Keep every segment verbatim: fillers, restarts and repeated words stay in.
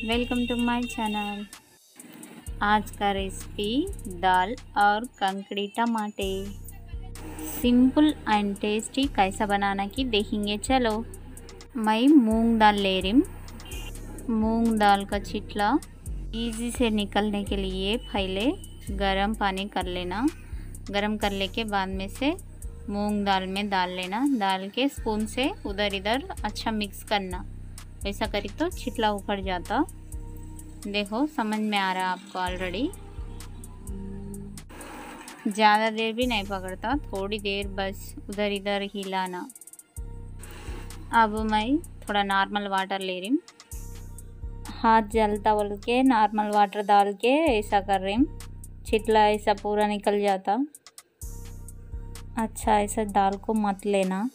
Welcome to my channel. आज का recipe दाल और कंकड़ी टमाटे सिंपल एंड टेस्टी कैसा बनाना की देखेंगे। चलो, मैं मूंग दाल ले रही हूँ। मूंग दाल का छिटला इजी से निकलने के लिए पहले गरम पानी कर लेना। गरम करने के बाद में से मूंग दाल में डाल लेना। डाल के स्पून से उधर इधर अच्छा मिक्स करना। ऐसा करी तो छिटला उखड़ जाता। देखो, समझ में आ रहा है आपको ऑलरेडी। ज़्यादा देर भी नहीं पकड़ता, थोड़ी देर बस उधर इधर हिलाना। अब मैं थोड़ा नॉर्मल वाटर ले रही हूँ। हाथ जलता बोल के नॉर्मल वाटर डाल के ऐसा कर रही हूँ। छिटला ऐसा पूरा निकल जाता। अच्छा, ऐसा दाल को मत लेना।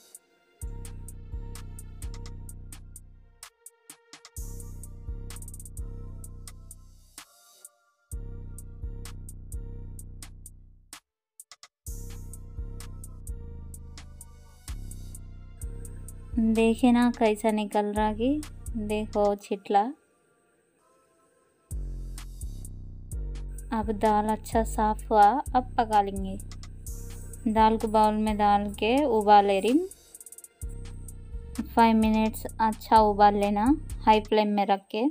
देखे ना कैसा निकल रहा कि देखो छिटला। अब दाल अच्छा साफ हुआ। अब पका लेंगे। दाल को बाउल में डाल के उबाल ले रही। फाइव मिनट्स अच्छा उबाल लेना, हाई फ्लेम में रख के।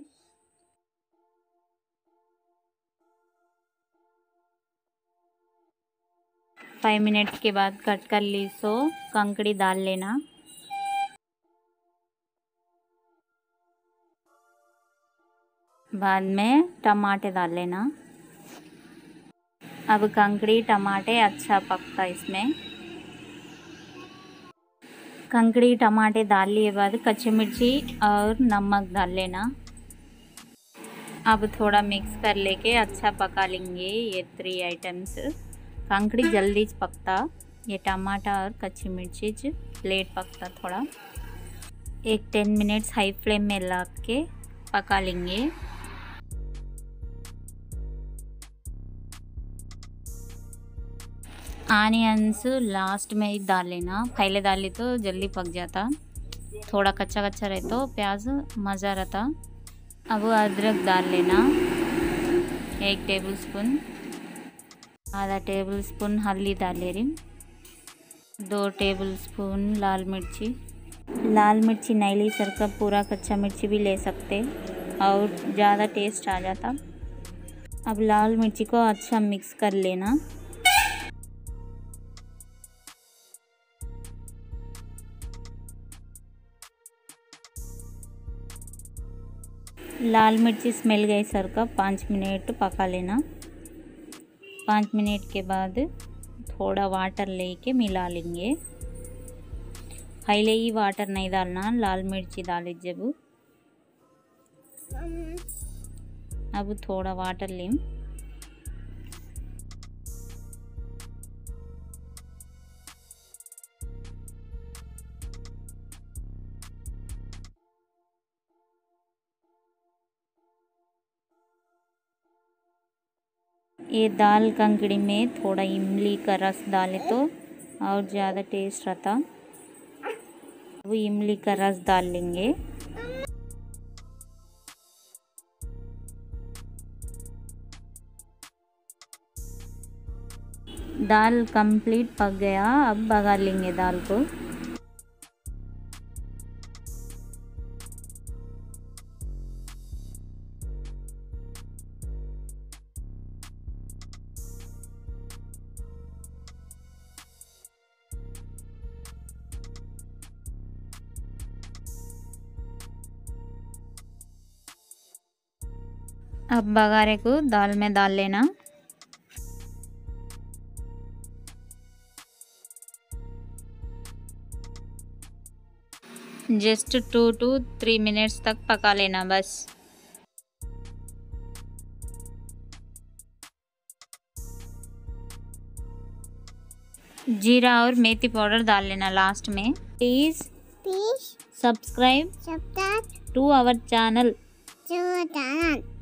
फाइव मिनट्स के बाद कट कर ली सो कंकड़ी डाल लेना। बाद में टमाटे डाल लेना। अब कंकड़ी टमाटे अच्छा पकता। इसमें कंकड़ी टमाटे डाल लिए बाद कच्ची मिर्ची और नमक डाल लेना। अब थोड़ा मिक्स कर लेके अच्छा पका लेंगे ये थ्री आइटम्स। कंकड़ी जल्दी पकता, ये टमाटा और कच्ची मिर्ची लेट पकता थोड़ा। एक टेन मिनट्स हाई फ्लेम में रख के पका लेंगे। आनियंस लास्ट में ही डाल लेना। पहले डाली तो जल्दी पक जाता, थोड़ा कच्चा कच्चा रहे तो प्याज मज़ा रहता। अब अदरक डाल लेना, एक टेबल स्पून। आधा टेबल स्पून हल्दी डाल ले रही। दो टेबल स्पून लाल मिर्ची। लाल मिर्ची नहीं ली सर का पूरा कच्चा मिर्ची भी ले सकते और ज़्यादा टेस्ट आ जाता। अब लाल मिर्ची को अच्छा मिक्स कर लेना। लाल मिर्ची स्मेल गई सर का पाँच मिनट पका लेना। पाँच मिनट के बाद थोड़ा वाटर लेके मिला लेंगे। पहले ही वाटर नहीं डालना, लाल मिर्ची डाले जब। अब थोड़ा वाटर लें। ये दाल कंकड़ी में थोड़ा इमली का रस डाले तो और ज़्यादा टेस्ट रहता। वो इमली का रस डाल लेंगे। दाल कंप्लीट पक गया। अब बघार लेंगे दाल को। अब बघारे को दाल में डाल लेना। Just two two three minutes तक पका लेना बस। जीरा और मेथी पाउडर डाल लेना लास्ट में। Please please subscribe subscribe to our channel. To channel.